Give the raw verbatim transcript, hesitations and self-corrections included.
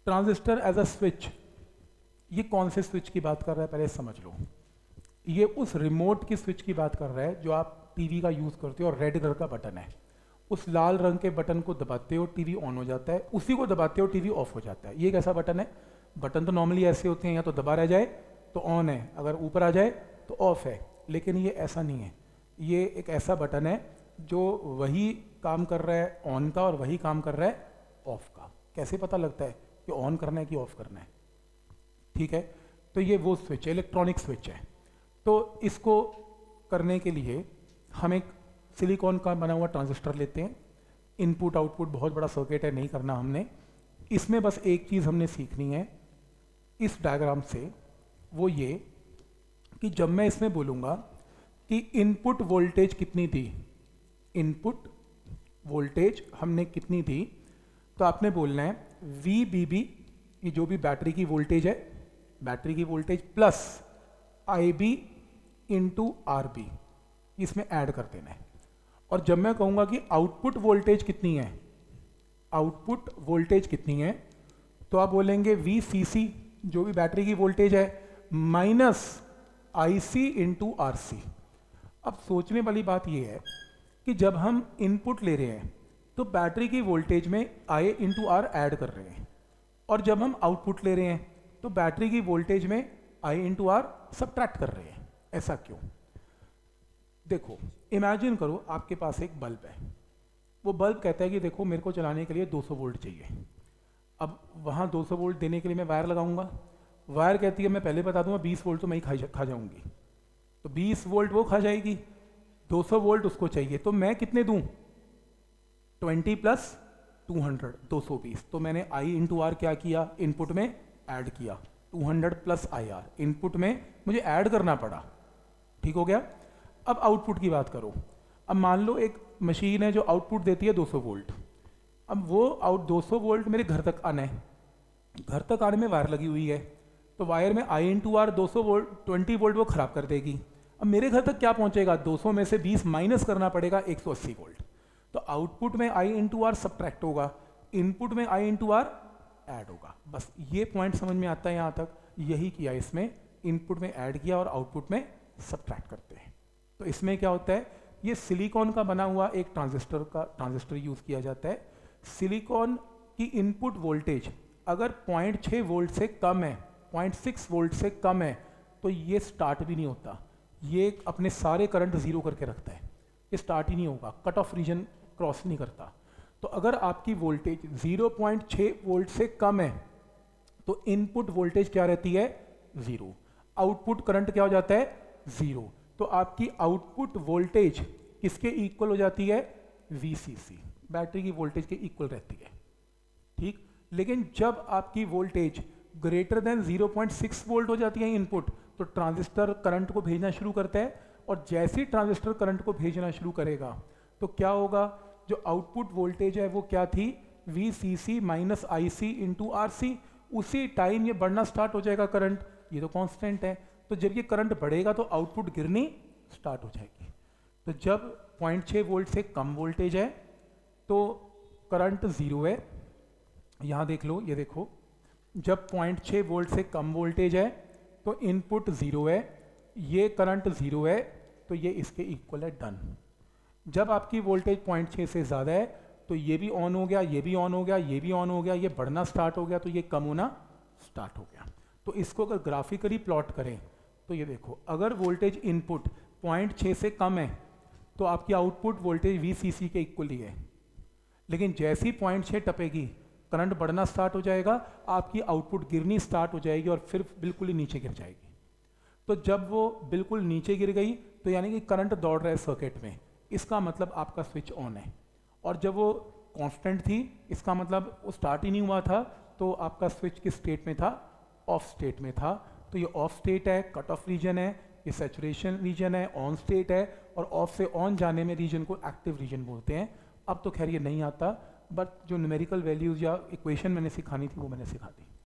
Transistor as a switch, ये कौन से स्विच की बात कर रहा है पहले समझ लो। ये उस रिमोट की स्विच की बात कर रहा है जो आप टीवी का यूज़ करते हो और रेड कलर का बटन है, उस लाल रंग के बटन को दबाते हो टीवी ऑन हो जाता है, उसी को दबाते हो टीवी ऑफ हो जाता है। ये कैसा बटन है? बटन तो नॉर्मली ऐसे होते हैं, या तो दबा रह जाए तो ऑन है, अगर ऊपर आ जाए तो ऑफ है, लेकिन ये ऐसा नहीं है। ये एक ऐसा बटन है जो वही काम कर रहा है ऑन का और वही काम कर रहा है ऑफ का। कैसे पता लगता है कि ऑन करना है कि ऑफ करना है? ठीक है, तो ये वो स्विच है, इलेक्ट्रॉनिक स्विच है। तो इसको करने के लिए हम एक सिलिकॉन का बना हुआ ट्रांजिस्टर लेते हैं। इनपुट आउटपुट बहुत बड़ा सर्किट है, नहीं करना हमने। इसमें बस एक चीज़ हमने सीखनी है इस डायग्राम से, वो ये कि जब मैं इसमें बोलूँगा कि इनपुट वोल्टेज कितनी थी, इनपुट वोल्टेज हमने कितनी थी, तो आपने बोलना है वी बी बी, ये जो भी बैटरी की वोल्टेज है, बैटरी की voltage plus I B into R B, इसमें ऐड कर देना है। और जब मैं कहूँगा कि आउटपुट वोल्टेज कितनी है, आउटपुट वोल्टेज कितनी है, तो आप बोलेंगे वी सी सी, जो भी बैटरी की वोल्टेज है, minus I C into R C. अब सोचने वाली बात यह है कि जब हम इनपुट ले रहे हैं तो बैटरी की वोल्टेज में आई इंटू आर ऐड कर रहे हैं, और जब हम आउटपुट ले रहे हैं तो बैटरी की वोल्टेज में आई इंटू आर सब्ट्रैक्ट कर रहे हैं। ऐसा क्यों? देखो, इमेजिन करो आपके पास एक बल्ब है, वो बल्ब कहता है कि देखो मेरे को चलाने के लिए दो सौ वोल्ट चाहिए। अब वहाँ दो सौ वोल्ट देने के लिए मैं वायर लगाऊंगा, वायर कहती है मैं पहले बता दूंगा बीस वोल्ट तो मैं ही खा, खा जाऊंगी, तो बीस वोल्ट वो खा जाएगी, दो सौ वोल्ट उसको चाहिए, तो मैं कितने दूं? ट्वेंटी प्लस टू हंड्रेड, दो सौ बीस। तो मैंने आई इंटू आर क्या किया, इनपुट में ऐड किया, two hundred plus I R, input में मुझे ऐड करना पड़ा। ठीक हो गया? अब आउटपुट की बात करो। अब मान लो एक मशीन है जो आउटपुट देती है दो सौ वोल्ट। अब वो आउट दो सौ वोल्ट मेरे घर तक आना है, घर तक आने में वायर लगी हुई है, तो वायर में आई इंटू आर दो सौ वोल्ट ट्वेंटी वोल्ट वो खराब कर देगी। अब मेरे घर तक क्या पहुंचेगा? दो सौ में से बीस माइनस करना पड़ेगा, एक सौ अस्सी वोल्ट। तो आउटपुट में आई इंटू आर सब्ट्रैक्ट होगा, इनपुट में आई इंटू आर ऐड होगा। बस ये पॉइंट समझ में आता है यहाँ तक। यही किया इसमें, इनपुट में ऐड किया और आउटपुट में सब्ट्रैक्ट करते हैं। तो इसमें क्या होता है, ये सिलिकॉन का बना हुआ एक ट्रांजिस्टर का ट्रांजिस्टर यूज किया जाता है। सिलिकॉन की इनपुट वोल्टेज अगर पॉइंट छः वोल्ट से कम है, पॉइंट सिक्स वोल्ट से कम है, तो ये स्टार्ट भी नहीं होता, ये अपने सारे करंट जीरो करके रखता है, ये स्टार्ट ही नहीं होगा, कट ऑफ रीजन क्रॉस नहीं करता। तो अगर आपकी वोल्टेज ज़ीरो पॉइंट छः वोल्ट से कम है तो इनपुट वोल्टेज क्या रहती है? ज़ीरो। आउटपुट करंट क्या हो जाता है? ज़ीरो। तो आपकी आउटपुट वोल्टेज किसके इक्वल हो जाती है? वी सी सी, बैटरी की वोल्टेज के इक्वल रहती है। ठीक, लेकिन जब आपकी voltage greater than zero point six volt हो जाती है इनपुट, तो ट्रांजिस्टर करंट को भेजना शुरू करता है, और जैसे ही ट्रांजिस्टर करंट को भेजना शुरू करेगा तो क्या होगा? जो आउटपुट वोल्टेज है वो क्या थी? V C C minus I C into R C. उसी टाइम ये बढ़ना स्टार्ट हो जाएगा करंट, ये तो कांस्टेंट है। तो जब ये करंट बढ़ेगा तो आउटपुट गिरनी स्टार्ट हो जाएगी। तो जब पॉइंट छः वोल्ट से कम वोल्टेज है तो करंट ज़ीरो है, यहाँ देख लो, ये देखो, जब पॉइंट छः वोल्ट से कम वोल्टेज है तो इनपुट ज़ीरो है, ये करंट ज़ीरो है, तो ये इसके इक्वल है, डन। जब आपकी वोल्टेज पॉइंट छः से ज़्यादा है तो ये भी ऑन हो गया, ये भी ऑन हो गया, ये भी ऑन हो गया, ये बढ़ना स्टार्ट हो गया, तो ये कम होना स्टार्ट हो गया। तो इसको अगर ग्राफिकली प्लॉट करें तो ये देखो, अगर वोल्टेज इनपुट पॉइंट छः से कम है तो आपकी output voltage V C C के इक्वल ही है, लेकिन जैसे ही पॉइंट छः टपेगी करंट बढ़ना स्टार्ट हो जाएगा, आपकी आउटपुट गिरनी स्टार्ट हो जाएगी और फिर बिल्कुल ही नीचे गिर जाएगी। तो जब वो बिल्कुल नीचे गिर गई तो यानी कि करंट दौड़ रहा है सर्किट में, इसका मतलब आपका स्विच ऑन है। और जब वो कांस्टेंट थी, इसका मतलब वो स्टार्ट ही नहीं हुआ था, तो आपका स्विच किस स्टेट में था? ऑफ स्टेट में था। तो ये ऑफ स्टेट है, कट ऑफ रीजन है, ये सैचुरेशन रीजन है, ऑन स्टेट है, और ऑफ से ऑन जाने में रीजन को एक्टिव रीजन बोलते हैं। अब तो खैर ये नहीं आता, बट जो न्यूमेरिकल वैल्यूज या इक्वेशन मैंने सिखानी थी वो मैंने सिखा दी।